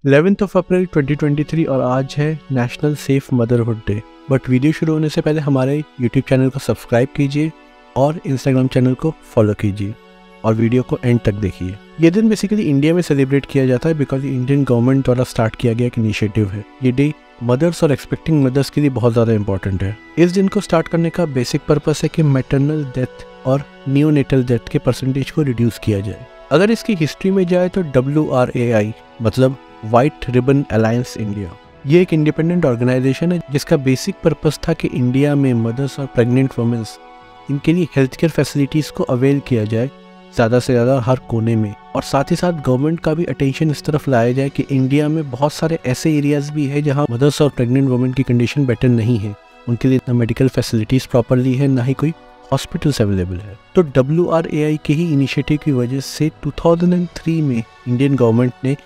11 अप्रैल 2023 और आज है national safe motherhood day. But video शुरू होने से पहले हमारे यूट्यूब चैनल को सब्सक्राइब कीजिए और इंस्टाग्राम चैनल को फॉलो कीजिए और वीडियो को एंड तक देखिए। ये दिन बेसिकली इंडिया में सेलिब्रेट किया जाता है बिकॉज इंडियन गवर्नमेंट द्वारा स्टार्ट किया गया एक इनिशिएटिव है। ये डे मदर्स और एक्सपेक्टिंग मदर्स के लिए बहुत ज़्यादा इंपॉर्टेंट है। इस दिन को स्टार्ट करने का बेसिक पर्पस है कि मैटरनल डेथ और नियोनेटल डेथ के परसेंटेज को रिड्यूस किया जाए। अगर इसकी हिस्ट्री में जाए तो WRAI मतलब व्हाइट रिबन अलायंस इंडिया, ये एक इंडिपेंडेंट ऑर्गेनाइजेशन है जिसका बेसिक पर्पस था कि इंडिया में मदर्स और प्रेग्नेंट वुमेन्स इनके लिए हेल्थ केयर फैसिलिटीज़ को अवेल किया जाए ज़्यादा से ज़्यादा हर कोने में, और साथ ही साथ गवर्नमेंट का भी अटेंशन इस तरफ लाया जाए कि इंडिया में बहुत सारे ऐसे एरियाज़ भी है जहाँ मदर्स और प्रेग्नेंट वुमेन की कंडीशन बेटर नहीं है, उनके लिए ना मेडिकल फैसिलिटीज़ प्रॉपरली है ना ही कोई हॉस्पिटल्स अवेलेबल है। तो WRAI के ही इनिशिएटिव की वजह से 2003 में इंडियन गवर्नमेंट ने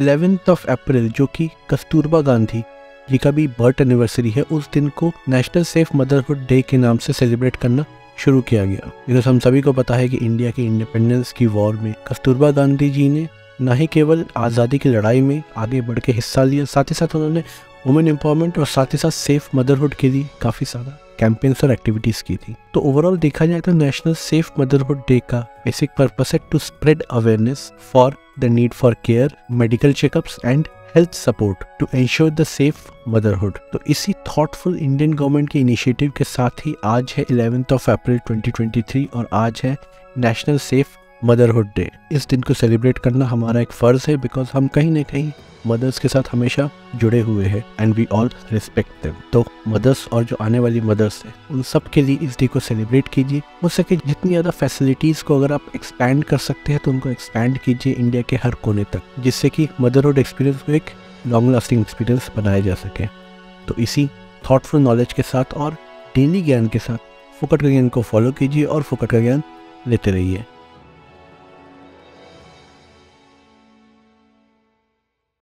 11 अप्रैल जो कि कस्तूरबा गांधी जी का भी बर्थ एनिवर्सरी है, उस दिन को नेशनल सेफ मदरहुड डे के नाम से सेलिब्रेट करना शुरू किया गया। बिकॉज हम सभी को पता है कि इंडिया के इंडिपेंडेंस की वॉर में कस्तूरबा गांधी जी ने न ही केवल आज़ादी की लड़ाई में आगे बढ़ के हिस्सा लिया, साथ ही साथ उन्होंने वुमेन एम्पावरमेंट और साथ ही साथ सेफ मदरहुड के लिए काफ़ी सारा कैंपेन्स और एक्टिविटीज़ की थी। तो ओवरऑल देखा जाए तो नेशनल सेफ मदरहुड डे का बेसिक पर्पस है to spread awareness for the need for care, medical checkups and health support to ensure the safe motherhood. तो इसी थॉटफुल इंडियन गवर्नमेंट के इनिशिएटिव के साथ ही आज है 11 अप्रैल 2023 और आज है नेशनल सेफ मदरहुड डे। इस दिन को सेलिब्रेट करना हमारा एक फ़र्ज़ है बिकॉज हम कहीं ना कहीं मदर्स के साथ हमेशा जुड़े हुए हैं and we all respect them. तो मदर्स और जो आने वाली मदर्स हैं उन सब के लिए इस डे को सेलिब्रेट कीजिए। हो सके जितनी ज़्यादा फैसिलिटीज़ को अगर आप एक्सपैंड कर सकते हैं तो उनको एक्सपैंड कीजिए इंडिया के हर कोने तक, जिससे कि मदरहुड एक्सपीरियंस को एक लॉन्ग लास्टिंग एक्सपीरियंस बनाया जा सके। तो इसी थॉटफुल नॉलेज के साथ और डेली ज्ञान के साथ फुकट का ज्ञान को फॉलो कीजिए और फुकट का ज्ञान लेते रहिए।